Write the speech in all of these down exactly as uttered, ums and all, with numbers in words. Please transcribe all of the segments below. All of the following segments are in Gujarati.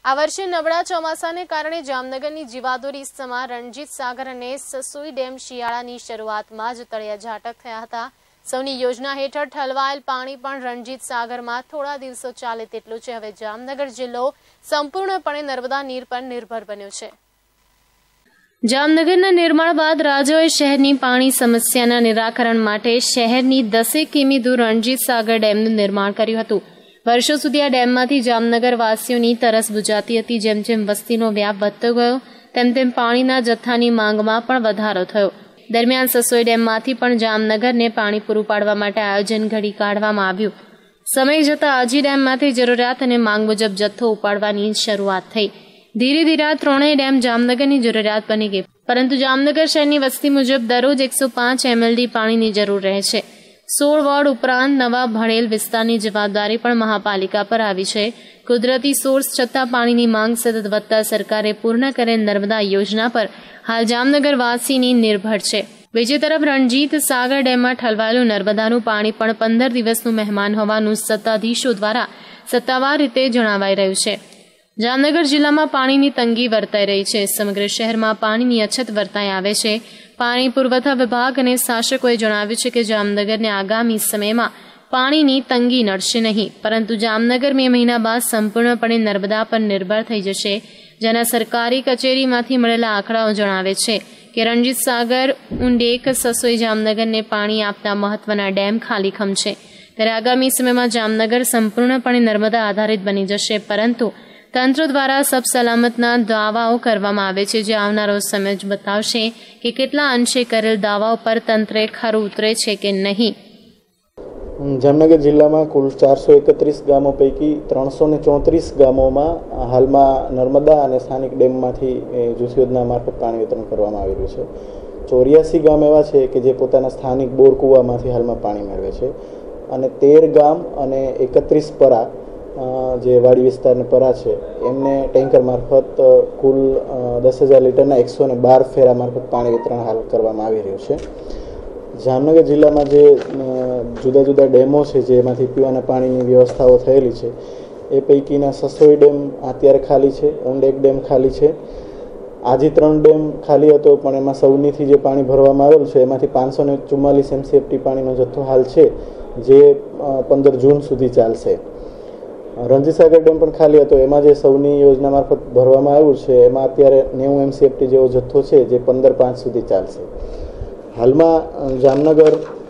આ વર્ષે નબળા ચોમાસાને કારણે જામનગરની જીવાદોરી સમા રણજીત સાગર અને સસોઈ ડેમ શિયાળાની શરૂઆતમાં જ તળિયા ઝાટક થયા હતા। સૌની યોજના હેઠળ ઠલવાયેલ પાણી પણ રણજીત સાગરમાં થોડા દિવસો ચાલે તેટલું છે। હવે જામનગર જિલ્લો સંપૂર્ણપણે નર્મદા નીર પર નિર્ભર બન્યો છે। જામનગરના નિર્માણ બાદ રાજ્યોએ શહેરની પાણી સમસ્યાના નિરાકરણ માટે શહેરની દસેક કિમી દૂર રણજીત સાગર ડેમનું નિર્માણ કર્યું હતું। વર્ષો સુધી આ ડેમમાંથી જામનગર વાસીઓની તરસ બુજાતી હતી। જેમ જેમ વસ્તીનો વ્યાપ વધતો ગયો તેમ તેમ પાણીના જથ્થાની માંગમાં પણ વધારો થયો। દરમિયાન સસોઈ ડેમમાંથી પણ જામનગરને પાણી પૂરું પાડવા માટે આયોજન ઘડી કાઢવામાં આવ્યું। સમય જતાં આજી ડેમમાંથી જરૂરિયાત અને માંગ મુજબ જથ્થો ઉપાડવાની શરૂઆત થઈ। ધીરે ધીરે ત્રણેય ડેમ જામનગરની જરૂરિયાત બની ગઈ, પરંતુ જામનગર શહેરની વસ્તી મુજબ દરરોજ એકસો પાંચ એમએલડી પાણીની જરૂર રહે છે। સોળ વોર્ડ ઉપરાંત નવા ભણેલ વિસ્તારની જવાબદારી પણ મહાપાલિકા પર આવી છે। કુદરતી સોર્સ છતાં પાણીની માંગ સતત વધતા સરકારે પૂર્ણ કરેલ નર્મદા યોજના પર હાલ જામનગર વાસીની નિર્ભર છે। બીજી તરફ રણજીત સાગર ડેમમાં ઠલવાયેલું નર્મદાનું પાણી પણ પંદર દિવસનું મહેમાન હોવાનું સત્તાધીશો દ્વારા સત્તાવાર રીતે જણાવાઈ રહ્યું છે। જામનગર જિલ્લામાં પાણીની તંગી વર્તાઈ રહી છે। સમગ્ર શહેરમાં પાણીની અછત વર્તાઈ આવે છે। પાણી પુરવઠા વિભાગ અને શાસકોએ જણાવ્યું છે કે જામનગરને આગામી સમયમાં પાણીની તંગી નડશે નહીં, પરંતુ જામનગર મે મહિના બાદ સંપૂર્ણપણે નર્મદા પર નિર્ભર થઈ જશે। જેના સરકારી કચેરીમાંથી મળેલા આંકડાઓ જણાવે છે કે રણજીત સાગર, ઉંડેક, સસોઈ જામનગરને પાણી આપતા મહત્વના ડેમ ખાલીખમ છે। ત્યારે આગામી સમયમાં જામનગર સંપૂર્ણપણે નર્મદા આધારિત બની જશે, પરંતુ તંત્ર દ્વારા સબ સલામતના દાવાઓ કરવામાં આવે છે, જે આવનારો સમય જ બતાવશે કે કેટલા અંશે કરેલ દાવાઓ પર તંત્રે ખરું ઉતરે છે કે નહીં। જામનગર જિલ્લામાં કુલ ચારસો એકત્રીસ ગામો પૈકી ત્રણસો ને ચોત્રીસ ગામોમાં હાલમાં નર્મદા અને સ્થાનિક ડેમમાંથી જૂથ યોજના મારફત પાણી વિતરણ કરવામાં આવી રહ્યું છે। ચોર્યાસી ગામ એવા છે કે જે પોતાના સ્થાનિક બોર કૂવામાંથી હાલમાં પાણી મેળવે છે, અને તેર ગામ અને એકત્રીસ પરા જે વાડી વિસ્તારના પરા છે એમને ટેન્કર મારફત કુલ દસ હજાર લીટરના એકસો ને બાર ફેરા મારફત પાણી વિતરણ હાલ કરવામાં આવી રહ્યું છે। જામનગર જિલ્લામાં જે જુદા જુદા ડેમો છે જેમાંથી પીવાના પાણીની વ્યવસ્થાઓ થયેલી છે એ પૈકીના સસોઈ ડેમ અત્યારે ખાલી છે, ઉંડેક ડેમ ખાલી છે। આજી ત્રણ ડેમ ખાલી હતો, પણ એમાં સૌનીથી જે પાણી ભરવામાં આવેલું છે એમાંથી પાંચસો ને ચુમ્માલીસ એમસીએફટી પાણીનો જથ્થો હાલ છે, જે પંદર જૂન સુધી ચાલશે। રણજીત સાગર ડેમ પણ ખાલી હતો, એમાં જે સૌની યોજના મારફત ભરવામાં આવ્યું છે એમાં અત્યારે નેવું એમસીએફટી જેવો જથ્થો છે, જે પંદર પાંચ સુધી ચાલશે। હાલમાં જામનગર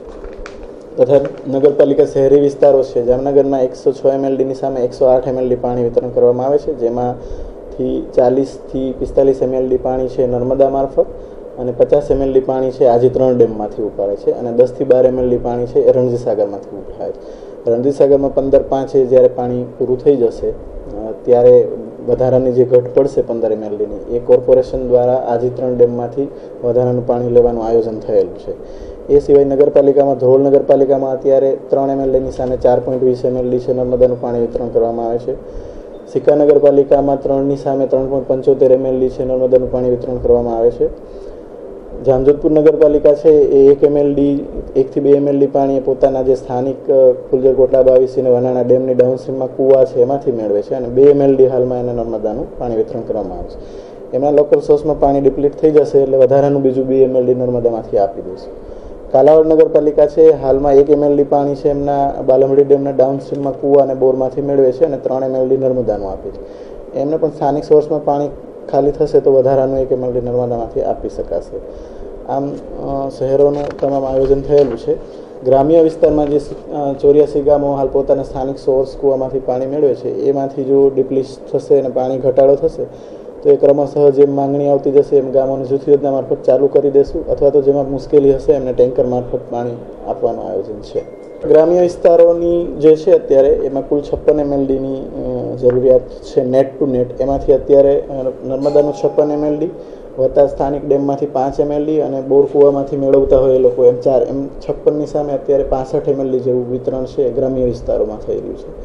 તથા નગરપાલિકા શહેરી વિસ્તારો છે, જામનગરના એકસો છ એમએલડીની સામે એકસો આઠ એમએલડી પાણી વિતરણ કરવામાં આવે છે, જેમાંથી ચાલીસથી પિસ્તાલીસ એમએલડી પાણી છે નર્મદા મારફત, અને પચાસ એમએલડી પાણી છે આજી ત્રણ ડેમમાંથી ઉપાડે છે, અને દસથી બાર એમએલડી પાણી છે એ રણજીત સાગરમાંથી ઉપાડે છે। રણજીત સાગરમાં પંદર પાંચે જ્યારે પાણી પૂરું થઈ જશે ત્યારે વધારાની જે ઘટ પડશે પંદર એમએલડીની એ કોર્પોરેશન દ્વારા આજી ત્રણ ડેમમાંથી વધારાનું પાણી લેવાનું આયોજન થયેલું છે। એ સિવાય નગરપાલિકામાં ધ્રોલ નગરપાલિકામાં અત્યારે ત્રણ એમએલડીની સામે ચાર પોઈન્ટ વીસ એમએલડી છે નર્મદાનું પાણી વિતરણ કરવામાં આવે છે। સિક્કા નગરપાલિકામાં ત્રણની સામે ત્રણ પોઈન્ટ પંચોતેર એમએલડી છે નર્મદાનું પાણી વિતરણ કરવામાં આવે છે। જામજોધપુર નગરપાલિકા છે એ એક એમએલડી એકથી બે એમએલડી પાણી પોતાના જે સ્થાનિક ફુલજર કોટલા બાવીસ અને વનાણા ડેમની ડાઉનસ્ટ્રીમમાં કૂવા છે એમાંથી મેળવે છે, અને બે એમએલડી હાલમાં એને નર્મદાનું પાણી વિતરણ કરવામાં આવે છે। એમના લોકલ સોર્સમાં પાણી ડિપ્લીટ થઈ જશે એટલે વધારાનું બીજું બે એમએલડી નર્મદામાંથી આપી દેશે। કાલાવડ નગરપાલિકા છે હાલમાં એક એમએલડી પાણી છે એમના બાલમડી ડેમના ડાઉનસ્ટ્રીમમાં કૂવા અને બોરમાંથી મેળવે છે, અને ત્રણ એમએલડી નર્મદાનું આપે છે। એમને પણ સ્થાનિક સોર્સમાં પાણી ખાલી થશે તો વધારાનું એક એમએલડી નર્મદામાંથી આપી શકાશે। આમ શહેરોનું તમામ આયોજન થયેલું છે। ગ્રામ્ય વિસ્તારમાં જે ચોર્યાસી ગામો હાલ પોતાના સ્થાનિક સોર્સ કૂવામાંથી પાણી મેળવે છે એમાંથી જો ડિપ્લીટ થશે અને પાણી ઘટાડો થશે તો એ ક્રમશઃ જેમ માંગણી આવતી જશે એમ ગામોની જૂથ યોજના મારફત ચાલુ કરી દેશું, અથવા તો જેમાં મુશ્કેલી હશે એમને ટેન્કર મારફત પાણી આપવાનું આયોજન છે। ગ્રામ્ય વિસ્તારોની જે છે અત્યારે એમાં કુલ છપ્પન એમએલડીની જરૂરિયાત છે નેટ ટુ નેટ, એમાંથી અત્યારે નર્મદાનું છપ્પન એમએલડી વત્તા સ્થાનિક ડેમમાંથી પાંચ એમએલડી અને બોર કૂવામાંથી મેળવતા હોય એ લોકો એમ ચાર એમ છપ્પનની સામે અત્યારે પાસઠ એમએલડી જેવું વિતરણ છે ગ્રામ્ય વિસ્તારોમાં થઈ રહ્યું છે।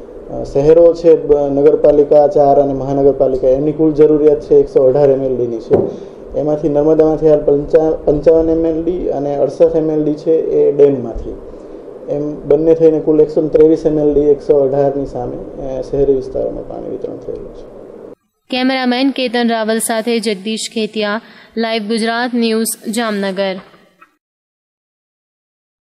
શહેરો છે નગરપાલિકા ચાર અને મહાનગરપાલિકા એમની કુલ જરૂરિયાત છે એકસો અઢાર એમએલડીની છે, એમાંથી નર્મદામાંથી હાલ પંચા પંચાવન એમએલડી અને અડસઠ એમએલડી છે એ ડેમમાંથી, એમ બંને થઈને કુલ એકસો ત્રેવીસ એમએલડી એકસો અઢારની સામે શહેરી વિસ્તારોમાં પાણી વિતરણ થયેલું છે। કેમેરામેન કેતન રાવલ સાથે જગદીશ ખેતિયા, લાઈવ ગુજરાત ન્યૂઝ, જામનગર.